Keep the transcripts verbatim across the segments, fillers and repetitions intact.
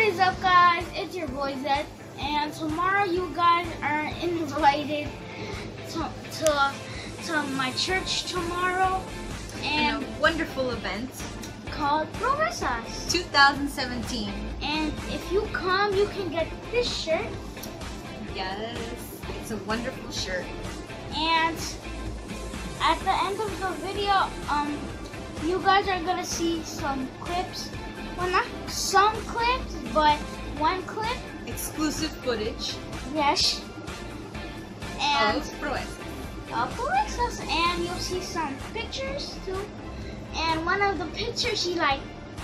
is up, guys? It's your boy Zed, and tomorrow you guys are invited to to, to my church tomorrow, and in a wonderful event called Promesas twenty seventeen. And if you come, you can get this shirt. Yes, it's a wonderful shirt. And at the end of the video, um, you guys are gonna see some clips. Well, not some clips, but one clip. Exclusive footage. Yes. And of Proezas. Of Proezas, and you'll see some pictures too. And one of the pictures, she like.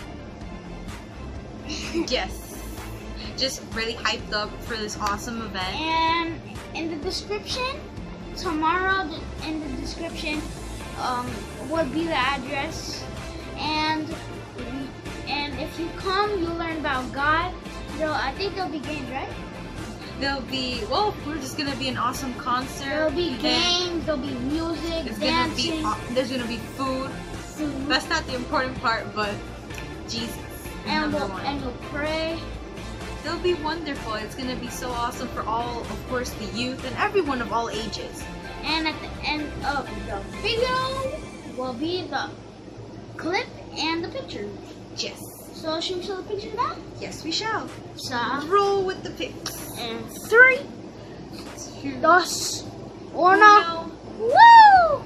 Yes. Just really hyped up for this awesome event. And in the description, tomorrow in the description um, would be the address. And and if you come, you'll learn about God. Though I think there'll be games, right? There'll be, well, we're just gonna be an awesome concert. There'll be games, there'll be music, it's dancing. Gonna be, there's gonna be food. Food. That's not the important part, but Jesus. And number we'll, one. and we'll pray. It'll be wonderful. It's gonna be so awesome for all, of course, the youth and everyone of all ages. And at the end of the video will be the clip and the picture. Yes. So should we show the picture now? Yes, we shall. So roll with the pics. And three, two, dos, uno. uno. Woo!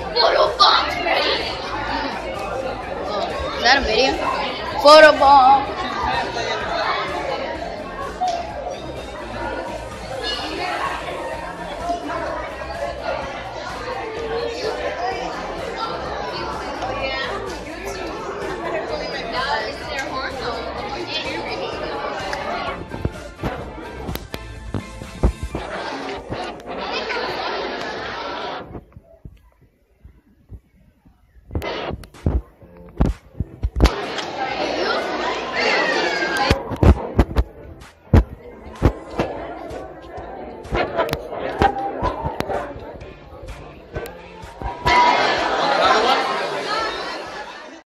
Is that a video? Photo bomb.